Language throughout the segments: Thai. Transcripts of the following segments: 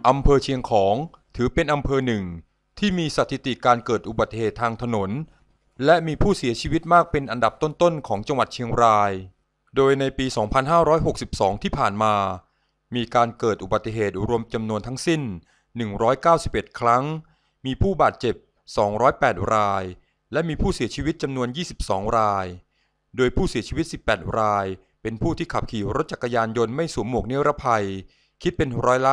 อำเภอเชียงของถือเป็นอำเภอหนึ่งที่มีสถิติการเกิดอุบัติเหตุทางถนนและมีผู้เสียชีวิตมากเป็นอันดับต้นๆของจังหวัดเชียงรายโดยในปี 2562 ที่ผ่านมามีการเกิดอุบัติเหตุรวมจำนวนทั้งสิ้น 191 ครั้งมีผู้บาดเจ็บ 208 รายและมีผู้เสียชีวิตจำนวน 22 รายโดยผู้เสียชีวิต 18 รายเป็นผู้ที่ขับขี่รถจักรยานยนต์ไม่สวมหมวกนิรภัยคิดเป็นร้อยละ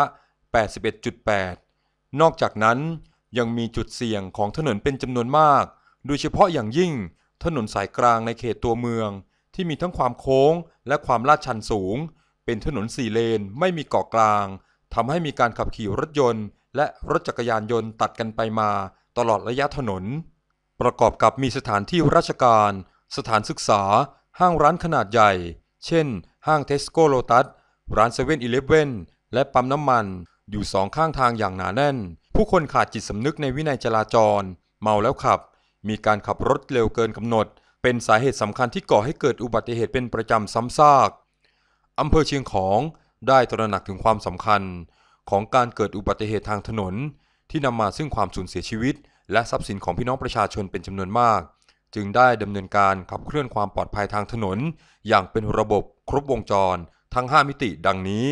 81.8 นอกจากนั้นยังมีจุดเสี่ยงของถนนเป็นจำนวนมากโดยเฉพาะอย่างยิ่งถนนสายกลางในเขตตัวเมืองที่มีทั้งความโค้งและความลาดชันสูงเป็นถนน4 เลนไม่มีเกาะกลางทำให้มีการขับขี่รถยนต์และรถจักรยานยนต์ตัดกันไปมาตลอดระยะถนนประกอบกับมีสถานที่ราชการสถานศึกษาห้างร้านขนาดใหญ่เช่นห้างเทสโก้โลตัสร้านเซเว่นอีเลฟเว่นและปั๊มน้ำมันอยู่สองข้างทางอย่างหนาแน่นผู้คนขาดจิตสำนึกในวินัยจราจรเมาแล้วขับมีการขับรถเร็วเกินกำหนดเป็นสาเหตุสำคัญที่ก่อให้เกิดอุบัติเหตุเป็นประจำซ้ำซากอำเภอเชียงของได้ตระหนักถึงความสำคัญของการเกิดอุบัติเหตุทางถนนที่นำมาซึ่งความสูญเสียชีวิตและทรัพย์สินของพี่น้องประชาชนเป็นจำนวนมากจึงได้ดำเนินการขับเคลื่อนความปลอดภัยทางถนนอย่างเป็นระบบครบวงจรทั้ง 5 มิติดังนี้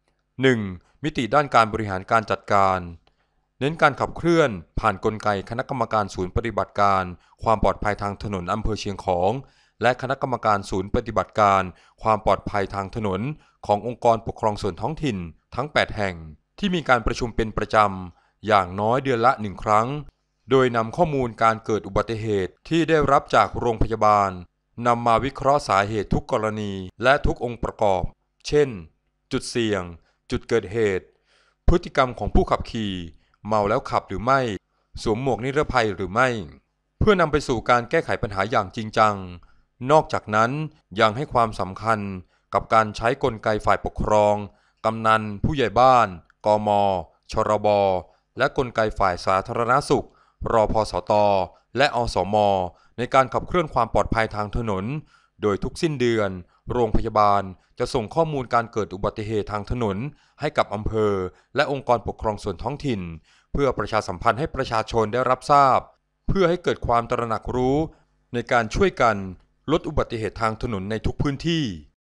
1. มิติด้านการบริหารการจัดการเน้นการขับเคลื่อนผ่านกลไกคณะกรรมการศูนย์ปฏิบัติการความปลอดภัยทางถนนอำเภอเชียงของและคณะกรรมการศูนย์ปฏิบัติการความปลอดภัยทางถนนขององค์กรปกครองส่วนท้องถิ่นทั้ง 8 แห่งที่มีการประชุมเป็นประจำอย่างน้อยเดือนละ 1 ครั้งโดยนำข้อมูลการเกิดอุบัติเหตุที่ได้รับจากโรงพยาบาลนำมาวิเคราะห์สาเหตุทุกกรณีและทุกองค์ประกอบเช่นจุดเสี่ยงจุดเกิดเหตุพฤติกรรมของผู้ขับขี่เมาแล้วขับหรือไม่สวมหมวกนิรภัยหรือไม่เพื่อนำไปสู่การแก้ไขปัญหาอย่างจริงจังนอกจากนั้นยังให้ความสำคัญกับการใช้กลไกฝ่ายปกครองกำนันผู้ใหญ่บ้านกม.ชรบ.และกลไกฝ่ายสาธารณสุขรพสต.และอสม.ในการขับเคลื่อนความปลอดภัยทางถนนโดยทุกสิ้นเดือนโรงพยาบาลจะส่งข้อมูลการเกิดอุบัติเหตุทางถนนให้กับอำเภอและองค์กรปกครองส่วนท้องถิ่นเพื่อประชาสัมพันธ์ให้ประชาชนได้รับทราบเพื่อให้เกิดความตระหนักรู้ในการช่วยกันลดอุบัติเหตุทางถนนในทุกพื้นที่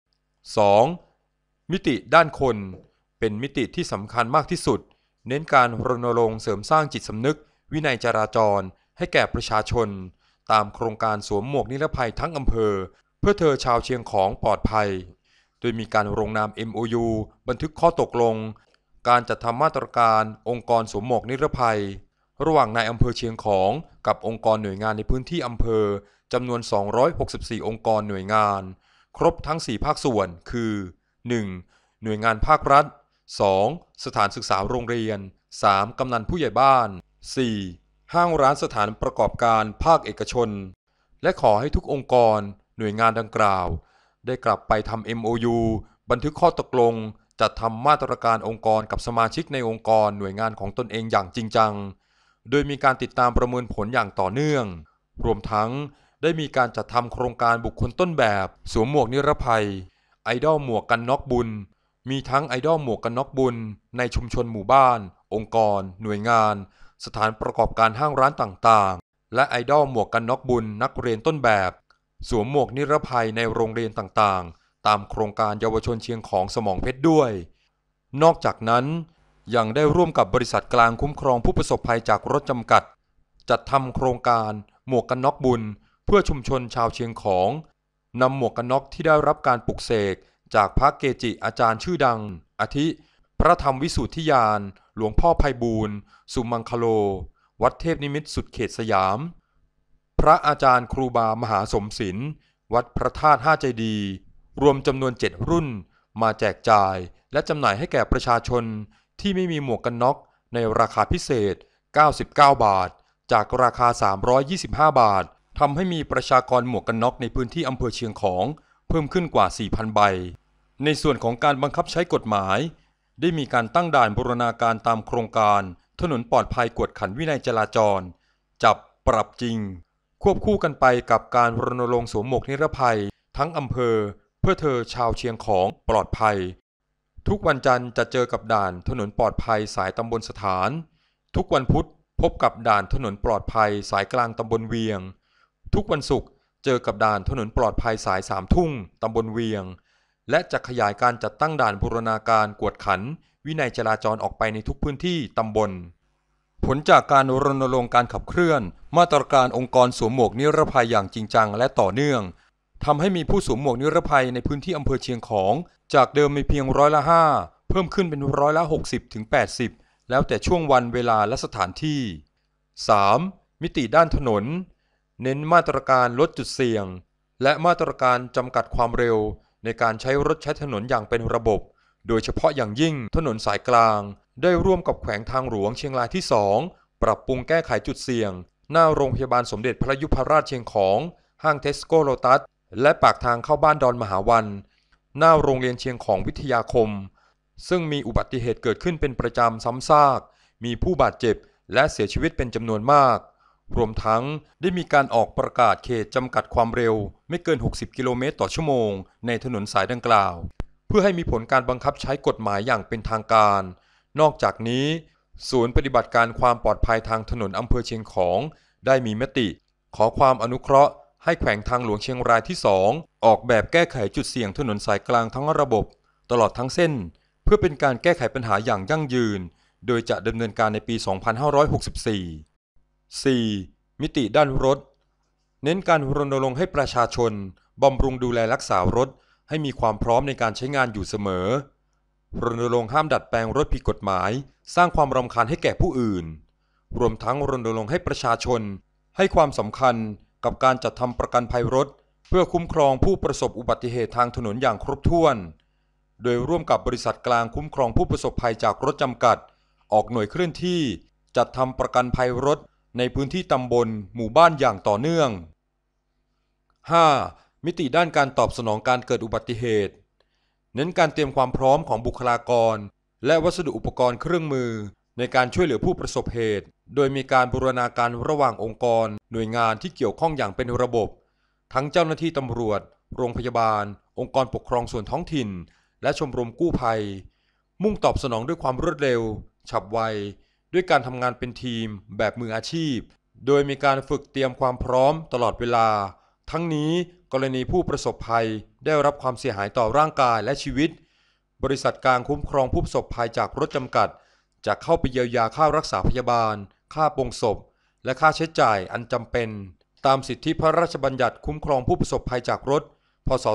2. มิติด้านคนเป็นมิติที่สำคัญมากที่สุดเน้นการรณรงค์เสริมสร้างจิตสำนึกวินัยจราจรให้แก่ประชาชนตามโครงการสวมหมวกนิรภัยทั้งอำเภอเพื่อเธอชาวเชียงของปลอดภัยโดยมีการลงนาม MOU บันทึกข้อตกลงการจัดทำมาตรการองค์กรสวมหมวกนิรภัยระหว่างนายอำเภอเชียงของกับองค์กรหน่วยงานในพื้นที่อำเภอจำนวน264องค์กรหน่วยงานครบทั้ง4ภาคส่วนคือ 1. หน่วยงานภาครัฐ 2. สถานศึกษาโรงเรียน 3. กำนันผู้ใหญ่บ้าน 4. ห้างร้านสถานประกอบการภาคเอกชนและขอให้ทุกองค์กรหน่วยงานดังกล่าวได้กลับไปทำ MOU บันทึกข้อตกลงจัดทำมาตรการองค์กรกับสมาชิกในองค์กรหน่วยงานของตนเองอย่างจริงจังโดยมีการติดตามประเมินผลอย่างต่อเนื่องรวมทั้งได้มีการจัดทำโครงการบุคคลต้นแบบสวมหมวกนิรภัยไอดอลหมวกกันน็อกบุญมีทั้งไอดอลหมวกกันน็อกบุญในชุมชนหมู่บ้านองค์กรหน่วยงานสถานประกอบการห้างร้านต่างๆและไอดอลหมวกกันน็อกบุญนักเรียนต้นแบบสวมหมวกนิรภัยในโรงเรียนต่างๆตามโครงการเยาวชนเชียงของสมองเพชรด้วยนอกจากนั้นยังได้ร่วมกับบริษัทกลางคุ้มครองผู้ประสบภัยจากรถจำกัดจัดทำโครงการหมวกกันน็อกบุญเพื่อชุมชนชาวเชียงของนำหมวกกันน็อกที่ได้รับการปลุกเสกจากพระเกจิอาจารย์ชื่อดังอาทิพระธรรมวิสุทธิญาณหลวงพ่อไพบูลย์สุมังคโลวัดเทพนิมิตรสุดเขตสยามพระอาจารย์ครูบามหาสมศิลป์วัดพระธาตุ5 เจดีย์รวมจำนวน7 รุ่นมาแจกจ่ายและจำหน่ายให้แก่ประชาชนที่ไม่มีหมวกกันน็อกในราคาพิเศษ99 บาทจากราคา325 บาททำให้มีประชากรหมวกกันน็อกในพื้นที่อำเภอเชียงของเพิ่มขึ้นกว่า 4,000 ใบในส่วนของการบังคับใช้กฎหมายได้มีการตั้งด่านบูรณาการตามโครงการถนนปลอดภัยกวดขันวินัยจราจรจับปรับจริงควบคู่กันไปกับการรณรงค์สวมหมวกนิรภัยทั้งอำเภอเพื่อเธอชาวเชียงของปลอดภัยทุกวันจันทร์จะเจอกับด่านถนนปลอดภัยสายตำบลสถานทุกวันพุธพบกับด่านถนนปลอดภัยสายกลางตำบลเวียงทุกวันศุกร์เจอกับด่านถนนปลอดภัยสาย3 ทุ่งตำบลเวียงและจะขยายการจัดตั้งด่านบูรณาการกวดขันวินัยจราจรออกไปในทุกพื้นที่ตำบลผลจากการรณรงค์การขับเคลื่อนมาตรการองค์กรสวมหมวกนิรภัยอย่างจริงจังและต่อเนื่องทำให้มีผู้สวมหมวกนิรภัยในพื้นที่อำเภอเชียงของจากเดิมมีเพียง5%เพิ่มขึ้นเป็น60%ถึง80%แล้วแต่ช่วงวันเวลาและสถานที่ 3. มิติด้านถนนเน้นมาตรการลดจุดเสี่ยงและมาตรการจำกัดความเร็วในการใช้รถใช้ถนนอย่างเป็นระบบโดยเฉพาะอย่างยิ่งถนนสายกลางได้ร่วมกับแขวงทางหลวงเชียงรายที่2ปรับปรุงแก้ไขจุดเสี่ยงหน้าโรงพยาบาลสมเด็จพระยุพราชเชียงของห้างเทสโก้โลตัสและปากทางเข้าบ้านดอนมหาวันหน้าโรงเรียนเชียงของวิทยาคมซึ่งมีอุบัติเหตุเกิดขึ้นเป็นประจำซ้ำซากมีผู้บาดเจ็บและเสียชีวิตเป็นจำนวนมากรวมทั้งได้มีการออกประกาศเขตจำกัดความเร็วไม่เกิน60 กิโลเมตรต่อชั่วโมงในถนนสายดังกล่าวเพื่อให้มีผลการบังคับใช้กฎหมายอย่างเป็นทางการนอกจากนี้ศูนย์ปฏิบัติการความปลอดภัยทางถนนอำเภอเชียงของได้มีมติขอความอนุเคราะห์ให้แขวงทางหลวงเชียงรายที่2ออกแบบแก้ไขจุดเสี่ยงถนนสายกลางทั้งระบบตลอดทั้งเส้นเพื่อเป็นการแก้ไขปัญหาอย่างยั่งยืนโดยจะดำเนินการในปี 2564 4. มิติด้านรถเน้นการรณรงค์ให้ประชาชนบำรุงดูแลรักษารถให้มีความพร้อมในการใช้งานอยู่เสมอรณรงค์ห้ามดัดแปลงรถผิดกฎหมายสร้างความรำคาญให้แก่ผู้อื่นรวมทั้งรณรงค์ให้ประชาชนให้ความสำคัญกับการจัดทำประกันภัยรถเพื่อคุ้มครองผู้ประสบอุบัติเหตุทางถนนอย่างครบถ้วนโดยร่วมกับบริษัทกลางคุ้มครองผู้ประสบภัยจากรถจำกัดออกหน่วยเคลื่อนที่จัดทำประกันภัยรถในพื้นที่ตำบลหมู่บ้านอย่างต่อเนื่อง 5. มิติด้านการตอบสนองการเกิดอุบัติเหตุเน้นการเตรียมความพร้อมของบุคลากรและวัสดุอุปกรณ์เครื่องมือในการช่วยเหลือผู้ประสบเหตุโดยมีการบูรณาการระหว่างองค์กรหน่วยงานที่เกี่ยวข้องอย่างเป็นระบบทั้งเจ้าหน้าที่ตำรวจโรงพยาบาลองค์กรปกครองส่วนท้องถิ่นและชมรมกู้ภัยมุ่งตอบสนองด้วยความรวดเร็วฉับไวด้วยการทำงานเป็นทีมแบบมืออาชีพโดยมีการฝึกเตรียมความพร้อมตลอดเวลาทั้งนี้กรณีผู้ประสบภัยได้รับความเสียหายต่อร่างกายและชีวิตบริษัทกลางคุ้มครองผู้ประสบภัยจากรถจำกัดจะเข้าไปเยียวยาค่ารักษาพยาบาลค่าปลงศพและค่าใช้จ่ายอันจำเป็นตามสิทธิพระราชบัญญัติคุ้มครองผู้ประสบภัยจากรถพ.ศ.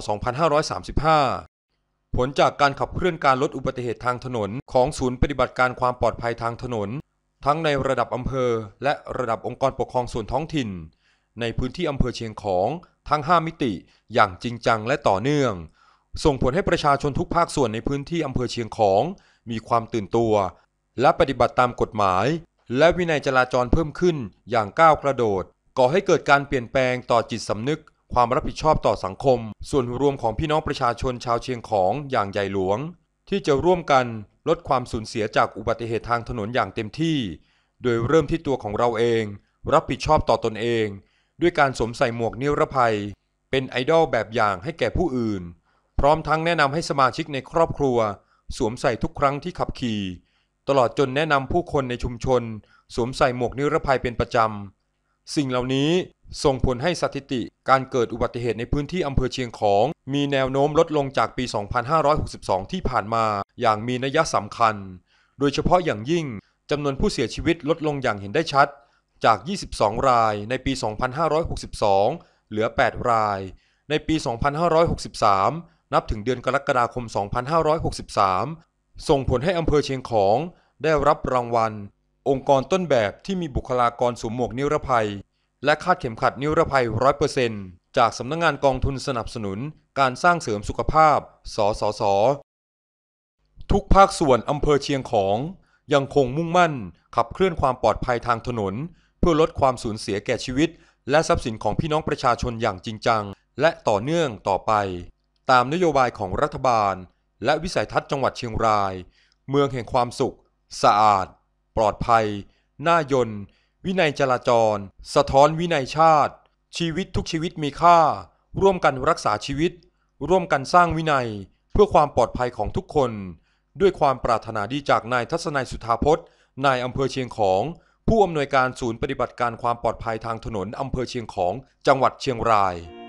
2535 ผลจากการขับเคลื่อนการลดอุบัติเหตุทางถนนของศูนย์ปฏิบัติการความปลอดภัยทางถนนทั้งในระดับอำเภอและระดับองค์กรปกครองส่วนท้องถิ่นในพื้นที่อำเภอเชียงของทั้ง5มิติอย่างจริงจังและต่อเนื่องส่งผลให้ประชาชนทุกภาคส่วนในพื้นที่อำเภอเชียงของมีความตื่นตัวและปฏิบัติตามกฎหมายและวินัยจราจรเพิ่มขึ้นอย่างก้าวกระโดดก่อให้เกิดการเปลี่ยนแปลงต่อจิตสำนึกความรับผิดชอบต่อสังคมส่วนรวมของพี่น้องประชาชนชาวเชียงของอย่างใหญ่หลวงที่จะร่วมกันลดความสูญเสียจากอุบัติเหตุทางถนนอย่างเต็มที่โดยเริ่มที่ตัวของเราเองรับผิดชอบต่อตนเองด้วยการสวมใส่หมวกนิรภัยเป็นไอดอลแบบอย่างให้แก่ผู้อื่นพร้อมทั้งแนะนำให้สมาชิกในครอบครัวสวมใส่ทุกครั้งที่ขับขี่ตลอดจนแนะนำผู้คนในชุมชนสวมใส่หมวกนิรภัยเป็นประจำสิ่งเหล่านี้ส่งผลให้สถิติการเกิดอุบัติเหตุในพื้นที่อำเภอเชียงของมีแนวโน้มลดลงจากปี 2562 ที่ผ่านมาอย่างมีนัยสำคัญโดยเฉพาะอย่างยิ่งจำนวนผู้เสียชีวิตลดลงอย่างเห็นได้ชัดจาก22รายในปี 2562 เหลือ8รายในปี 2563 นับถึงเดือนกรกฎาคม 2563 ส่งผลให้อำเภอเชียงของได้รับรางวัลองค์กรต้นแบบที่มีบุคลากรสวมหมวกนิรภัยและคาดเข็มขัดนิรภัย 100% จากสำนักงานกองทุนสนับสนุนการสร้างเสริมสุขภาพสสส.ทุกภาคส่วนอำเภอเชียงของยังคงมุ่งมั่นขับเคลื่อนความปลอดภัยทางถนนเพื่อลดความสูญเสียแก่ชีวิตและทรัพย์สินของพี่น้องประชาชนอย่างจริงจังและต่อเนื่องต่อไปตามนโยบายของรัฐบาลและวิสัยทัศน์จังหวัดเชียงรายเมืองแห่งความสุขสะอาดปลอดภัยน่ายนวินัยจราจรสะท้อนวินัยชาติชีวิตทุกชีวิตมีค่าร่วมกันรักษาชีวิตร่วมกันสร้างวินัยเพื่อความปลอดภัยของทุกคนด้วยความปรารถนาดีจากนายทัศนัยสุธาพจน์นายอำเภอเชียงของผู้อำนวยการศูนย์ปฏิบัติการความปลอดภัยทางถนนอำเภอเชียงของจังหวัดเชียงราย